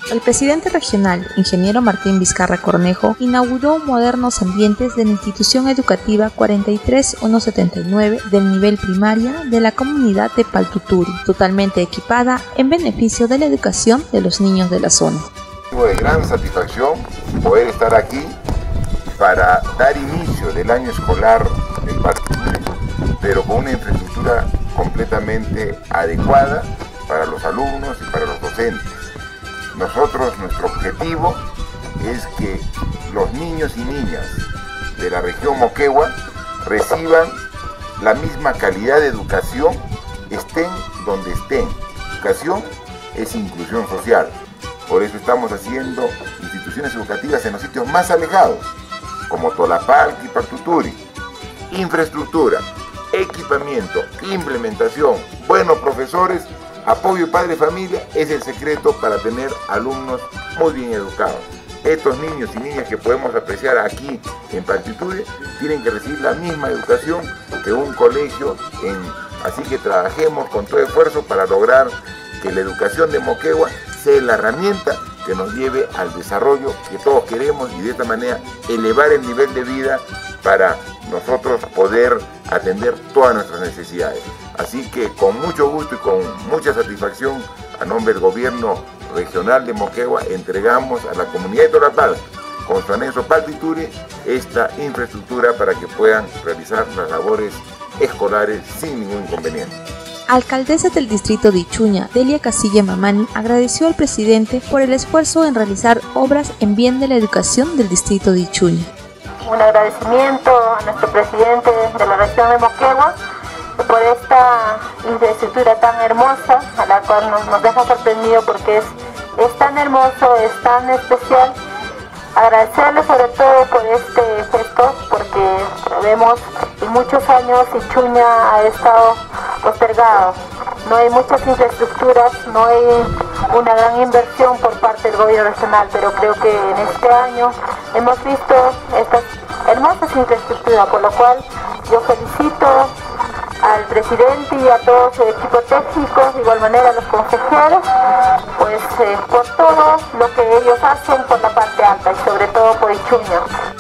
El presidente regional, ingeniero Martín Vizcarra Cornejo, inauguró modernos ambientes de la institución educativa 43179 del nivel primaria de la comunidad de Paltuturi, totalmente equipada en beneficio de la educación de los niños de la zona. De gran satisfacción poder estar aquí para dar inicio del año escolar en Paltuturi, pero con una infraestructura completamente adecuada para los alumnos y para los docentes. Nuestro objetivo es que los niños y niñas de la región Moquegua reciban la misma calidad de educación, estén donde estén. Educación es inclusión social. Por eso estamos haciendo instituciones educativas en los sitios más alejados, como Tolapalqui y Paltuturi. Infraestructura, equipamiento, implementación, buenos profesores, apoyo padre-familia es el secreto para tener alumnos muy bien educados. Estos niños y niñas que podemos apreciar aquí en Paltuturi tienen que recibir la misma educación que un colegio, así que trabajemos con todo esfuerzo para lograr que la educación de Moquegua sea la herramienta que nos lleve al desarrollo que todos queremos y de esta manera elevar el nivel de vida para nosotros poder atender todas nuestras necesidades. Así que con mucho gusto y con mucha satisfacción, a nombre del gobierno regional de Moquegua, entregamos a la comunidad de Tolapalqui, con su anexo Paltuturi, esta infraestructura para que puedan realizar las labores escolares sin ningún inconveniente. Alcaldesa del distrito de Ichuña, Delia Casilla Mamani, agradeció al presidente por el esfuerzo en realizar obras en bien de la educación del distrito de Ichuña. Un agradecimiento a nuestro presidente de la región de Moquegua por esta infraestructura tan hermosa, a la cual nos deja sorprendido porque es tan hermoso, es tan especial. Agradecerle sobre todo por este gesto, porque vemos que muchos años Ichuña ha estado postergado. No hay muchas infraestructuras, no hay una gran inversión por parte del gobierno regional, pero creo que en este año hemos visto estas hermosas infraestructuras, por lo cual yo felicito al presidente y a todo su equipo técnico, de igual manera a los consejeros, pues por todo lo que ellos hacen por la parte alta y sobre todo por Ichuña.